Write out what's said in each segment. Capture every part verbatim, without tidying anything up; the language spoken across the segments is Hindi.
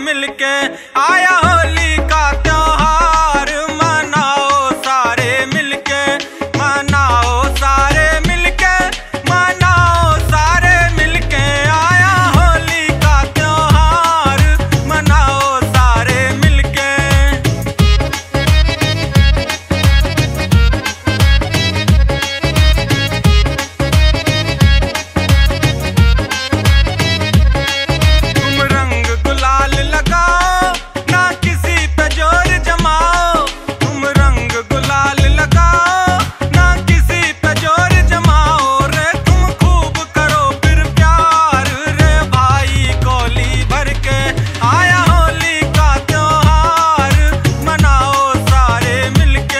मिलके। आया होली का त्योहार मनाओ सारे मिलके, मनाओ सारे मिलके, मनाओ सारे मिलके। आया होली का त्योहार मनाओ सारे मिलके। तुम रंग गुलाल लगाओ ना किसी पे जोर जमाओ, तुम रंग गुलाल लगाओ ना किसी पे जोर जमाओ। रे तुम खूब करो फिर प्यार रे भाई कोली भर के। आया होली का त्योहार मनाओ सारे मिलके।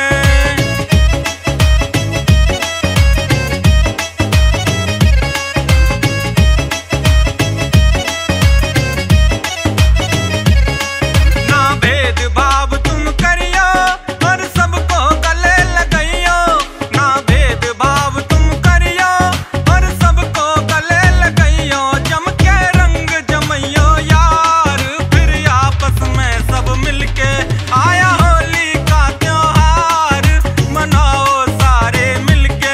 ना भेदभाव तुम करियो और सबको गले लगाइयो, ना भेदभाव तुम करियो और सबको गले लगाइयो। जम के रंग जमइयो यार फिर आपस में सब मिलके। आया होली का त्योहार मनाओ सारे मिलके।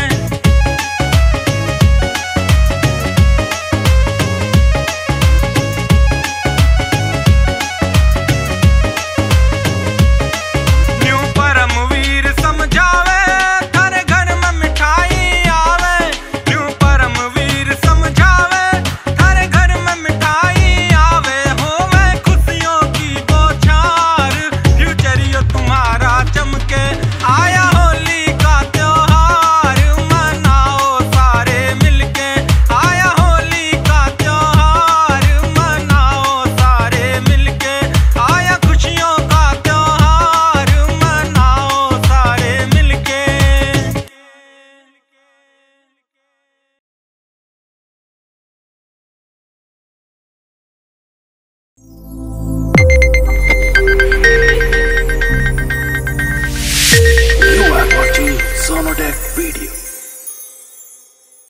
न्यू परमवीर समझावे थारे घर में मिठाई आवे, न्यू परमवीर समझावे थारे घर में मिठाई आवे। होवे खुशियों की बौछार फ्यूचरियो तुम्हारा चमके। आया होली का त्योहार मनाओ सारे मिलके। आया होली का त्योहार मनाओ सारे मिलके। आया खुशियों का त्योहार मनाओ सारे मिलके। You are watching Sonodec Video.